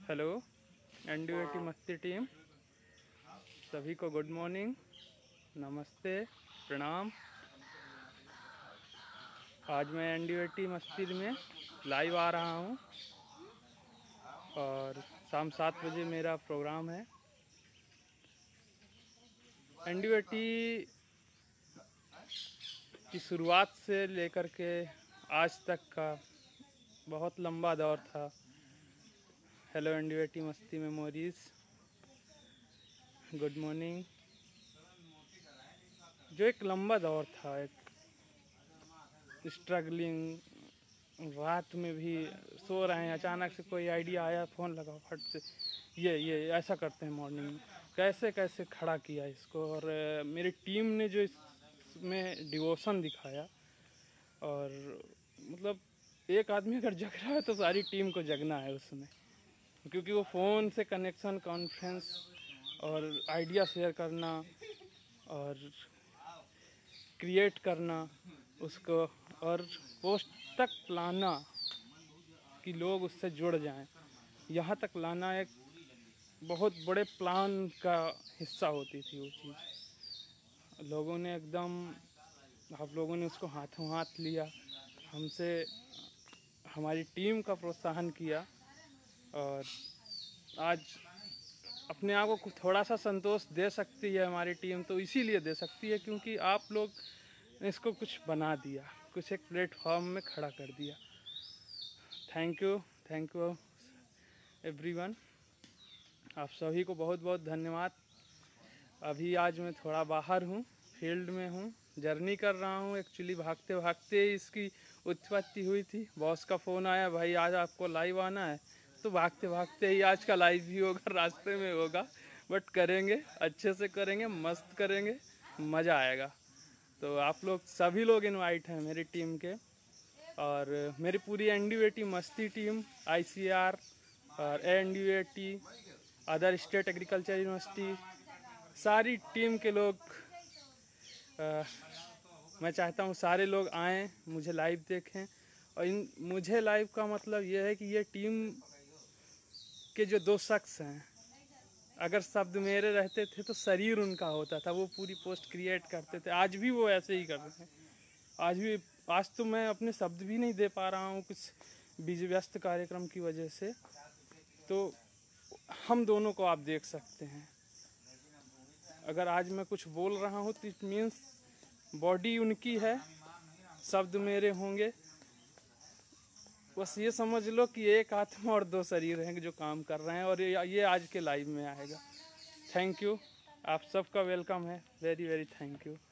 Hello एनडीओटी मस्ती team, सभी को गुड मॉर्निंग, नमस्ते, प्रणाम। आज मैं एनडीओटी मस्ती में लाइव आ रहा हूँ और शाम 7 बजे मेरा प्रोग्राम है। एनडीओटी की शुरुआत से लेकर के आज तक का बहुत लंबा दौर था। हेलो एनडीओटी मस्ती मेमोरीज, गुड मॉर्निंग। जो एक लंबा दौर था, एक स्ट्रगलिंग, रात में भी सो रहे हैं, अचानक से कोई आइडिया आया, फ़ोन लगा फट से, ये ऐसा करते हैं मॉर्निंग में, कैसे कैसे खड़ा किया इसको। और मेरी टीम ने जो इसमें डिवोशन दिखाया, और मतलब एक आदमी अगर जग रहा है तो सारी टीम को जगना है उसमें, क्योंकि वो फ़ोन से कनेक्शन, कॉन्फ्रेंस और आइडिया शेयर करना और क्रिएट करना उसको, और पोस्ट तक लाना कि लोग उससे जुड़ जाएं, यहाँ तक लाना एक बहुत बड़े प्लान का हिस्सा होती थी वो चीज़। लोगों ने एकदम, आप लोगों ने उसको हाथों हाथ लिया, हमसे हमारी टीम का प्रोत्साहन किया, और आज अपने आप को थोड़ा सा संतोष दे सकती है हमारी टीम, तो इसीलिए दे सकती है क्योंकि आप लोग ने इसको कुछ बना दिया, कुछ एक प्लेटफॉर्म में खड़ा कर दिया। थैंक यू एवरीवन, आप सभी को बहुत बहुत धन्यवाद। अभी आज मैं थोड़ा बाहर हूँ, फील्ड में हूँ, जर्नी कर रहा हूँ। एक्चुअली भागते भागते इसकी उत्पत्ति हुई थी। बॉस का फ़ोन आया, भाई आज आपको लाइव आना है, तो भागते भागते ही आज का लाइव भी होगा, रास्ते में होगा, बट करेंगे, अच्छे से करेंगे, मस्त करेंगे, मज़ा आएगा। तो आप लोग सभी लोग इनवाइट हैं मेरी टीम के, और मेरी पूरी एनडीओटी मस्ती टीम, आईसीआर और NDOT, other state agriculture university, सारी टीम के लोग, मैं चाहता हूँ सारे लोग आएँ, मुझे लाइव देखें। और मुझे लाइव का मतलब ये है कि ये टीम के जो दो शख्स हैं, अगर शब्द मेरे रहते थे तो शरीर उनका होता था, वो पूरी पोस्ट क्रिएट करते थे। आज भी वो ऐसे ही कर रहे हैं। आज तो मैं अपने शब्द भी नहीं दे पा रहा हूँ कुछ व्यस्त कार्यक्रम की वजह से, तो हम दोनों को आप देख सकते हैं। अगर आज मैं कुछ बोल रहा हूँ तो इट मीन्स बॉडी उनकी है, शब्द मेरे होंगे। बस ये समझ लो कि एक आत्मा और दो शरीर हैं जो काम कर रहे हैं, और ये आज के लाइव में आएगा। थैंक यू, आप सबका वेलकम है, वेरी वेरी थैंक यू।